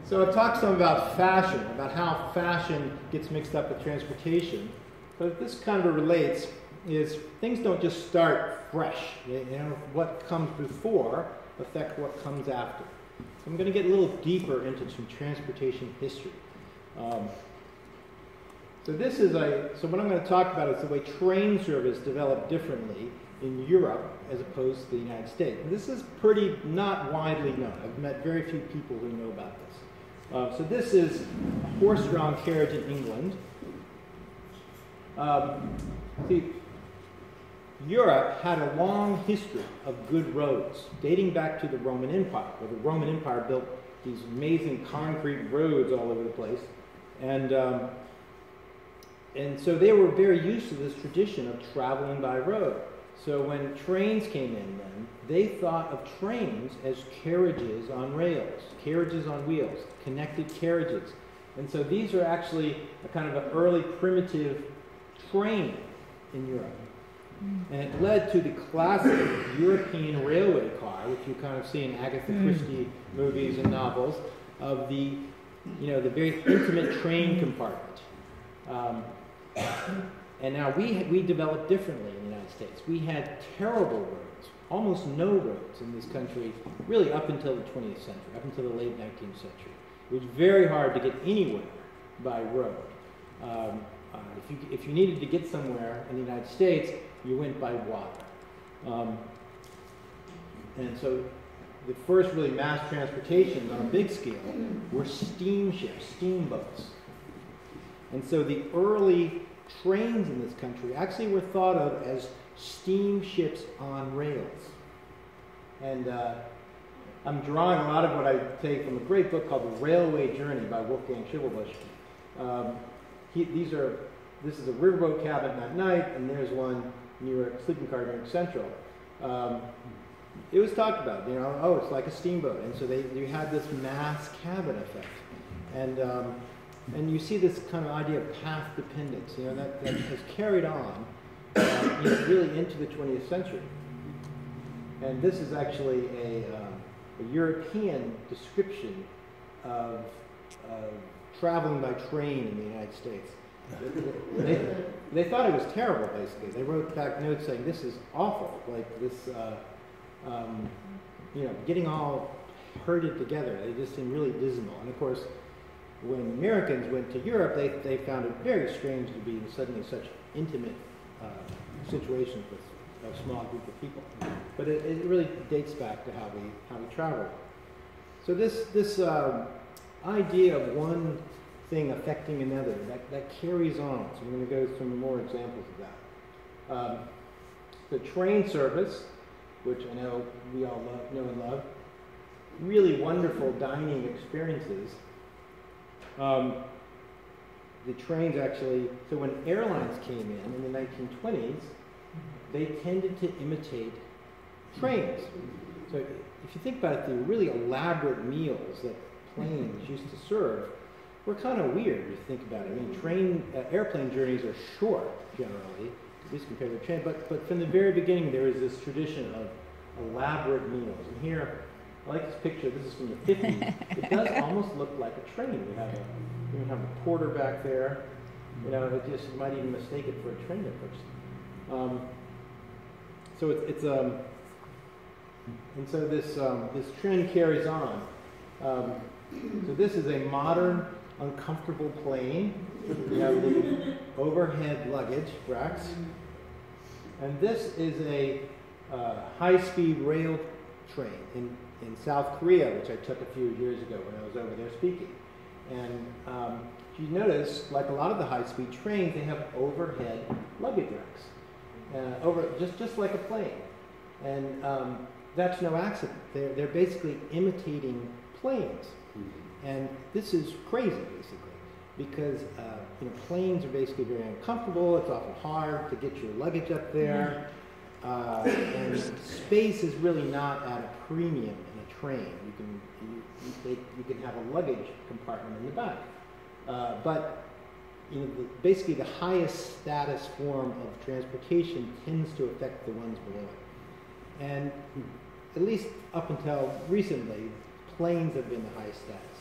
So I talked some about fashion, about how fashion gets mixed up with transportation. But this kind of relates is things don't just start fresh. You know, what comes before affect what comes after. So I'm going to get a little deeper into some transportation history. So what I'm going to talk about is the way train service developed differently in Europe as opposed to the United States. And this is pretty not widely known. I've met very few people who know about this. So this is a horse-drawn carriage in England. See, Europe had a long history of good roads, dating back to the Roman Empire, where the Roman Empire built these amazing concrete roads all over the place. And so they were very used to this tradition of traveling by road. So when trains came in then, they thought of trains as carriages on rails, carriages on wheels, connected carriages. And so these are actually a kind of an early primitive train in Europe. And it led to the classic European railway car, which you kind of see in Agatha Christie movies and novels, of the very intimate train compartment. And now we developed differently in the United States. We had terrible roads, almost no roads in this country, really up until the 20th century, up until the late 19th century. It was very hard to get anywhere by road. If you needed to get somewhere in the United States, you went by water. And so the first really mass transportation on a big scale were steamships, steamboats. And so the early trains in this country actually were thought of as steamships on rails. And I'm drawing a lot of what I take from a great book called The Railway Journey by Wolfgang Schivelbusch. This is a riverboat cabin at night, and there's one near a sleeping car near Central. It was talked about, it's like a steamboat. And so you had this mass cabin effect. And you see this kind of idea of path dependence, that has carried on really into the 20th century. And this is actually a European description of traveling by train in the United States. They thought it was terrible, basically. They wrote back notes saying, this is awful, like this, getting all herded together. They just seemed really dismal. And of course, when Americans went to Europe, they found it very strange to be in suddenly such intimate situations with a small group of people. But it really dates back to how we travel. So this idea of one thing affecting another, that carries on. So I'm going to go through some more examples of that. The train service, which I know we all know and love, really wonderful dining experiences. The trains actually, so when airlines came in the 1920s, they tended to imitate trains. So if you think about it, the really elaborate meals that planes used to serve were kind of weird if you think about it. I mean, airplane journeys are short generally, at least compared to train, but from the very beginning there is this tradition of elaborate meals. And here, I like this picture. This is from the 50s. It does almost look like a train. We have a porter back there. You might even mistake it for a train at first. So and so this trend carries on. So this is a modern, uncomfortable plane. We have the overhead luggage racks, and this is a high-speed rail train in South Korea, which I took a few years ago when I was over there speaking. And you notice, like a lot of the high-speed trains, they have overhead luggage racks, just like a plane. And that's no accident. They're basically imitating planes. And this is crazy, basically, because planes are basically very uncomfortable. It's often hard to get your luggage up there. And space is really not at a premium in a train. You can have a luggage compartment in the back, but basically the highest status form of transportation tends to affect the ones below it. And at least up until recently, planes have been the highest status.